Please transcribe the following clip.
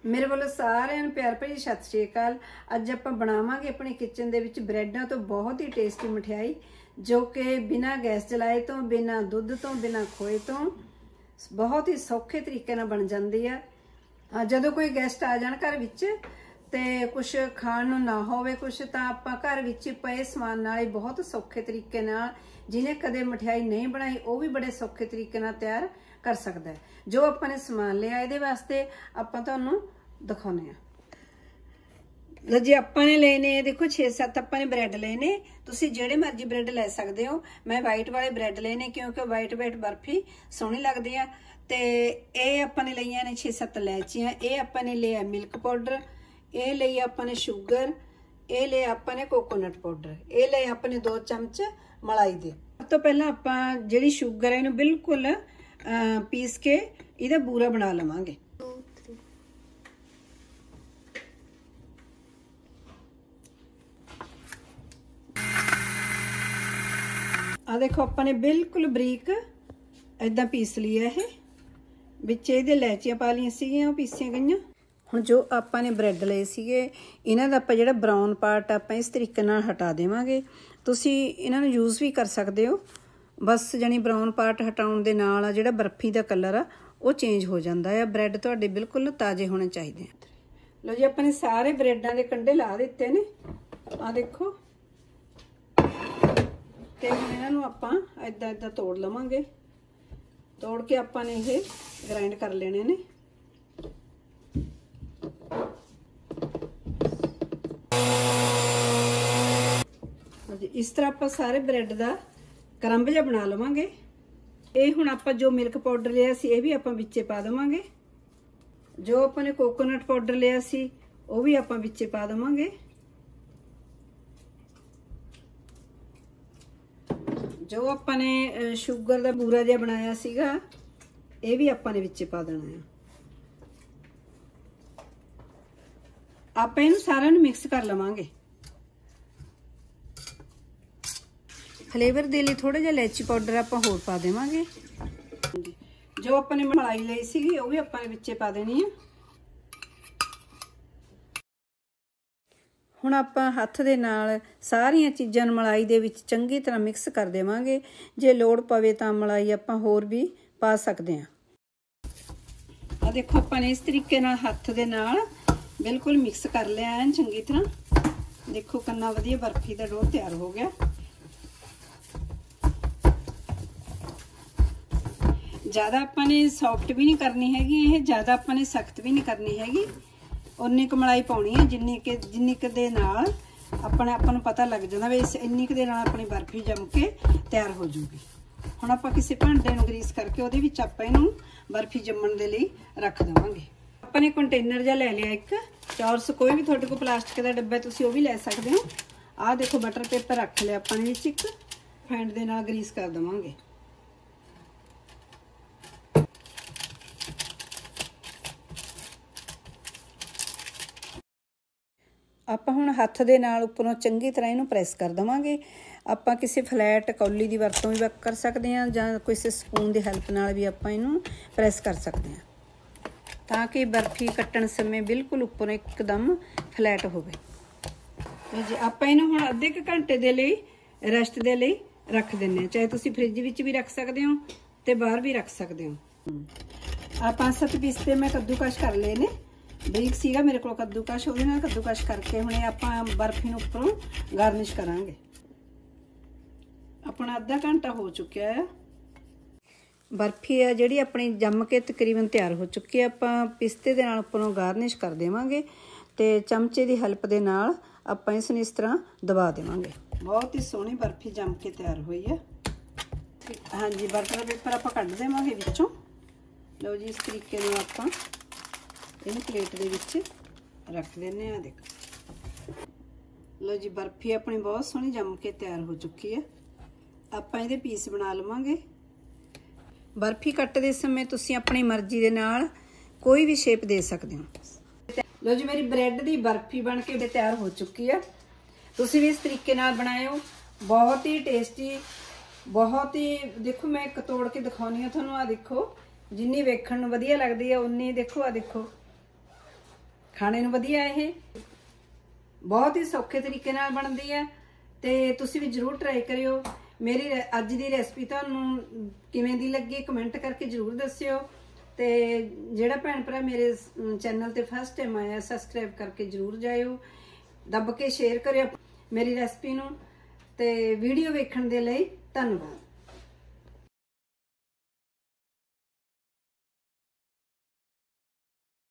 मेरे वालों सारिਆਂ ਨੂੰ प्यार भरी सत श्री अकाल। ਅੱਜ ਆਪਾਂ ਬਣਾਵਾਂਗੇ अपने किचन ਦੇ ਵਿੱਚ ब्रैडाਂ ਤੋਂ बहुत ही टेस्टी मिठाई जो कि बिना गैस जलाए तो बिना दुध तो बिना खोए तो बहुत ही सौखे तरीके ਨਾਲ बन ਜਾਂਦੀ है। ਜਦੋਂ कोई गेस्ट आ जाण घर ਵਿੱਚ ਤੇ कुछ खाण ਨੂੰ ना ਹੋਵੇ कुछ ਤਾਂ ਆਪਾਂ घर ਵਿੱਚ ਪਏ ਸਮਾਨ ਨਾਲ ਹੀ बहुत सौखे तरीके ਨਾਲ ਜਿਹਨੇ ਕਦੇ ਮਠਿਆਈ नहीं बनाई वो भी बड़े सौखे तरीके ਨਾਲ ਤਿਆਰ कर सकता है। जो अपने समान लिया ये वास्ते आप दिखाने लो जी। अपने लेने देखो 6-7 अपने ब्रैड लेने, तुसी जेड़े मर्जी ब्रैड ले सकते हो। मैं वाइट वाले ब्रैड लेने क्योंकि वाइट वाइट बर्फी सोहनी लगती है। तो ये अपने लिया ने 6-7 इलायचियां, ये अपने लिया मिल्क पाउडर, ये लिया अपने शुगर, ये लिया अपने कोकोनट पाउडर, ये लिया अपने 2 चमच मलाई दे। सब तो पहला आपां जिहड़ी शुगर है इहनूं बिल्कुल पीस के इहदा बूरा बना लवांगे। आ देखो अपने बिल्कुल बरीक इदां पीस लिया है। विच इहदे इलायचियां पा लईआं सीगीआं, ओह पीसियां गईआं। हुण जो आपां ने ब्रैड लए सीगे इन्हां दा आपां जिहड़ा ब्राउन पार्ट आपां इस तरीके नाल हटा देवांगे। तुसीं इन्हां नूं यूज़ भी कर सकदे हो, बस जानी ब्राउन पार्ट हटाउण दे नाल जिहड़ा बर्फी दा कलर आ वो चेंज हो जाता है। ब्रैड तुहाडे बिल्कुल ताज़े होने चाहिए। लो जी अपने सारे ब्रैडां दे कंढे ला दित्ते ने, आ देखो। ते हुण इन्हां नूं आपां इदां इदां तोड़ लवांगे। तोड़ के आपां ने ये ग्राइंड कर लेने ने। इस तरह आपां सारे ब्रैड दा करंब जिहा बना लवांगे। ये हुण आपां जो मिल्क पाउडर लिया सी ये भी आपां विच्चे पा देवांगे। जो अपने कोकोनट पाउडर लिया सी वो भी आपां विच्चे पा देवांगे। जो आपां ने शुगर दा बूरा जिहा बनाया सीगा ये भी आपां ने विच्चे पा देना है। आपां इहनूं सारिਆਂ ਨੂੰ मिक्स कर लवांगे। फ्लेवर दे लिए थोड़ा जिहा इलायची पाउडर आपां होर पा देवांगे। जो अपने मलाई लई सीगी वो भी आपां ने विच्चे पा देनी है। हुण आपां हत्थ दे नाल सारियां चीज़ां नूं मलाई दे विच चंगी तरह मिक्स कर देवांगे। जे लोड़ पवे तां मलाई आपां होर भी पा सकदे हां। आ देखो आपां ने इस तरीके नाल हत्थ दे नाल बिल्कुल मिक्स कर लिया है चंगी तरह। देखो कितना वधिया बर्फी दा डो तैयार हो गया। ज़्यादा आपां ने सॉफ्ट भी नहीं करनी हैगी, ये ज़्यादा आपां ने सख्त भी नहीं करनी हैगी। उन्नी क मलाई पाउणी है जिन्नी क दे नाल आपां नूं पता लग जांदा वी इन्नी क दे नाल अपनी बर्फी जम के तैयार हो जूगी। हुण आपां किसी भांडे नूं ग्रीस करके उहदे विच आपां इहनूं बर्फी जम्मण दे लई रख देवांगे। आपां ने कंटेनर जिहा ले लिया एक चौरस, कोई भी तुहाडे कोल प्लास्टिक दा डब्बा तुसीं ओह भी ले सकदे हो। आह देखो बटर पेपर रख लिया आपां ने विच, एक फैंड दे नाल ग्रीस कर देवांगे। आपां हुण हत्थ दे नाल उपरों चंगी तरह इहनूं प्रेस कर देवांगे। आपां किसी फ्लैट कौली दी वरतों भी कर सकते हैं जां किसी स्पून दी हेल्प नाल भी आपां इहनूं प्रेस कर सकते हैं ताकि बर्फी कट्टण समय बिल्कुल उपरों एकदम फ्लैट होवे। जी आपां इहनूं हुण अद्धे क घंटे दे लई रेस्ट दे लई रख दिंदे। चाहे तुसीं फ्रिज विच भी रख सकदे हो ते बाहर भी रख सकदे हो। आ 5-7 पीस ते मैं कद्दूकश कर लए ने। बरीक सीगा मेरे को कद्दूकश, ਉਹਦੇ ਨਾਲ कद्दूकश करके हुणे आपां बर्फी ਨੂੰ ਉੱਪਰੋਂ गार्निश करांगे। अपना अद्धा घंटा हो चुका है। बर्फी है जिहड़ी अपनी जम के तकरीबन तैयार हो चुकी है। आपां पिस्ते दे नाल ਉੱਪਰੋਂ गार्निश कर देवांगे ते चमचे दी हेल्प दे नाल आपां इस नूं इस तरह दबा देवांगे। बहुत ही सोहनी बर्फी जम के तैयार हुई है। हाँ जी बटर पेपर आपां कढ देवांगे विचों। लो जी इस तरीके नाल आपां इन्हें प्लेट दे विच रख देने। आ देखो लो जी बर्फी अपनी बहुत सोहनी जम के तैयार हो चुकी है। आपां इहदे पीस बना लवांगे। बर्फी कट्टदे समय तुसीं अपनी मर्जी दे नाल कोई भी शेप दे सकदे हो। लो जी मेरी ब्रैड दी बर्फी बन के तैयार हो चुकी है। तुसीं भी इस तरीके नाल बनाएओ, बहुत ही टेस्टी, बहुत ही। देखो मैं एक तोड़ के दिखाउणी आ तुहानूं। आ देखो जिन्नी वेखण नूं वधिया लगदी है उन्नी देखो आ देखो ਖਾਣੇ ਨੂੰ ਵਧੀਆ। ਇਹ ਬਹੁਤ ਹੀ ਸੌਖੇ ਤਰੀਕੇ ਨਾਲ ਬਣਦੀ ਹੈ ਤੇ ਤੁਸੀਂ ਵੀ ਜਰੂਰ ਟਰਾਈ ਕਰਿਓ। ਮੇਰੀ ਅੱਜ ਦੀ ਰੈਸਪੀ ਤੁਹਾਨੂੰ ਕਿਵੇਂ ਦੀ ਲੱਗੀ ਕਮੈਂਟ ਕਰਕੇ ਜਰੂਰ ਦੱਸਿਓ ਤੇ ਜਿਹੜਾ ਭੈਣ ਭਰਾ ਮੇਰੇ ਚੈਨਲ ਤੇ ਫਸਟ ਟਾਈਮ ਆਇਆ ਸਬਸਕ੍ਰਾਈਬ ਕਰਕੇ ਜਰੂਰ ਜਾਇਓ, ਦੱਬ ਕੇ ਸ਼ੇਅਰ ਕਰਿਓ ਮੇਰੀ ਰੈਸਪੀ ਨੂੰ। ਤੇ ਵੀਡੀਓ ਵੇਖਣ ਦੇ ਲਈ ਧੰਨਵਾਦ।